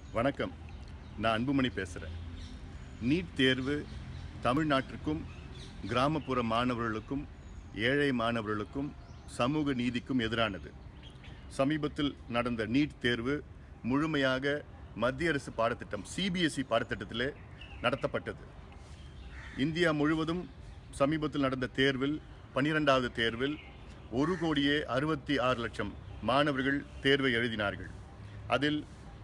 வணக்கம். நான் அன்புமணி பேசுகிறேன். நீட் தேர்வு தமிழ்நாட்டிற்கும் கிராமப்புற மாணவர்களுக்கும் ஏழை மாணவர்களுக்கும் சமூக நீதிக்கும் எதிரானது. சமீபத்தில் நடந்த நீட் தேர்வு முழுமையாக மத்திய அரசு பாடத்திட்டம் CBSE பாடத்திட்டத்திலே நடத்தப்பட்டது. இந்தியா முழுவதும் சமீபத்தில் நடந்த தேர்வில் 12வது தேர்வில் 1,66,00,000 மாணவர்கள் தேர்வை எழுதினார்கள். அதில்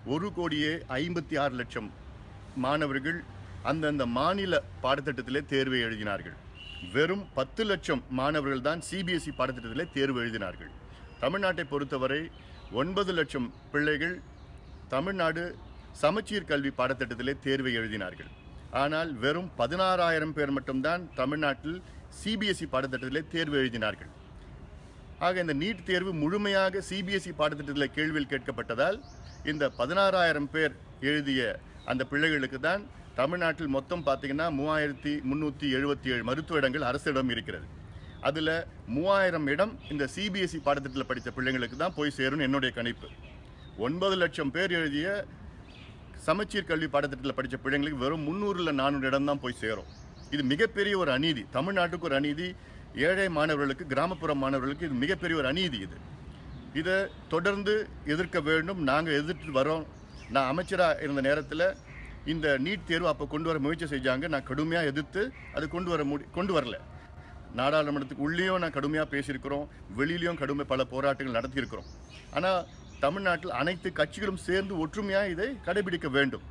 1,56,00,000 மாணவர்கள் அந்தந்த மாநில பாடத்திட்டத்திலே தேர்வை எழுதினார்கள். வெறும் 10 லட்சம் மாணவர்கள் தான் CBSE பாடத்திட்டத்திலே தேர்வு எழுதினார்கள். தமிழ்நாட்டை பொறுத்தவரை 9 லட்சம் பிள்ளைகள் தமிழ்நாடு சமச்சீர் கல்வி பாடத்திட்டத்திலே தேர்வை எழுதினார்கள். ஆனால் வெறும் 16,000 பேர் மட்டும்தான் தமிழ்நாட்டில் CBSE பாடத்திட்டத்திலே தேர்வு எழுதினார்கள். ஆக இந்த நீட் தேர்வு முழுமையாக CBSE பாடத்திட்டத்தில் கேள்வியில் கேட்கப்பட்டதால் இந்த 16,000 பேர் எழுதிய அந்த பிள்ளைகளுக்கு தான் தமிழ்நாட்டில் மொத்தம் பார்த்தீங்கன்னா 3,377 மருத்துவ இடங்கள் அரசிடம் இருக்கிறது. அதில் 3,000 இடம் இந்த CBSE பாடத்திட்டத்தில் படித்த பிள்ளைங்களுக்கு தான் போய் சேரும்னு என்னுடைய கணிப்பு. 9 லட்சம் பேர் எழுதிய சமச்சீர் கல்வி பாடத்திட்டத்தில் படித்த பிள்ளைங்களுக்கு வெறும் 300 இல்லை 400 இடம் தான் போய் சேரும். இது மிகப்பெரிய ஒரு அநீதி. தமிழ்நாட்டுக்கு ஒரு அநீதி, ஏழை மாணவர்களுக்கு, கிராமப்புற மாணவர்களுக்கு இது மிகப்பெரிய ஒரு அநீதி. இதை தொடர்ந்து எதிர்க்க வேண்டும். நாங்கள் எதிர்த்து வரோம். நான் அமைச்சராக இருந்த நேரத்தில் இந்த நீட் தேர்வு அப்போ கொண்டு வர முயற்சி செஞ்சாங்க. நான் கடுமையாக எதிர்த்து அது கொண்டு வரல. நாடாளுமன்றத்துக்கு உள்ளேயும் நான் கடுமையாக பேசியிருக்கிறோம், வெளியிலையும் பல போராட்டங்கள் நடத்தியிருக்கிறோம். ஆனால் தமிழ்நாட்டில் அனைத்து கட்சிகளும் சேர்ந்து ஒற்றுமையாக இதை கடைபிடிக்க வேண்டும்.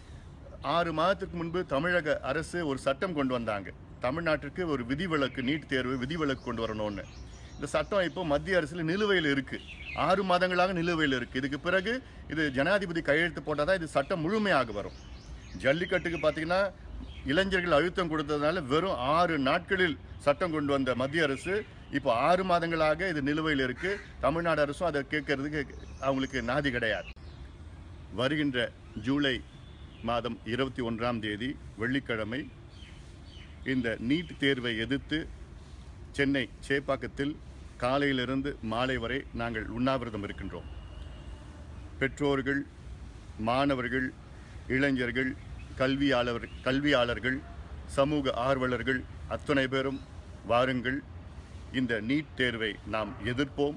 6 மாதத்துக்கு முன்பு தமிழக அரசு ஒரு சட்டம் கொண்டு வந்தாங்க. தமிழ்நாட்டிற்கு ஒரு விதிவிலக்கு, நீட் தேர்வு விதிவிலக்கு கொண்டு வரணும்னு. இந்த சட்டம் இப்போ மத்திய அரசில் நிலுவையில் இருக்குது. 6 மாதங்களாக நிலுவையில் இருக்குது. இதுக்கு பிறகு இது ஜனாதிபதி கையெழுத்து போட்டால் தான் இது சட்டம் முழுமையாக வரும். ஜல்லிக்கட்டுக்கு பார்த்தீங்கன்னா இளைஞர்கள் அழுத்தம் கொடுத்ததுனால வெறும் 6 நாட்களில் சட்டம் கொண்டு வந்த மத்திய அரசு இப்போ 6 மாதங்களாக இது நிலுவையில் இருக்குது. தமிழ்நாடு அரசும் அதை கேட்கறதுக்கு அவங்களுக்கு நாதி கிடையாது. வருகின்ற ஜூலை மாதம் 21ஆம் தேதி வெள்ளிக்கிழமை இந்த நீட் தேர்வை எதிர்த்து சென்னை சேப்பாக்கத்தில் காலையிலிருந்து மாலை வரை நாங்கள் உண்ணாவிரதம் இருக்கின்றோம். பெற்றோர்கள், மாணவர்கள், இளைஞர்கள், கல்வியாளர்கள், சமூக ஆர்வலர்கள் அத்தனை பேரும் வாருங்கள். இந்த நீட் தேர்வை நாம் எதிர்ப்போம்.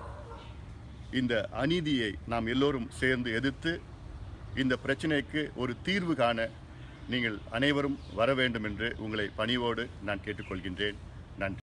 இந்த அநீதியை நாம் எல்லோரும் சேர்ந்து எதிர்த்து இந்த பிரச்சனைக்கு ஒரு தீர்வு காண நீங்கள் அனைவரும் வர வேண்டும் என்று உங்களை பணிவோடு நான் கேட்டுக்கொள்கின்றேன். நன்றி.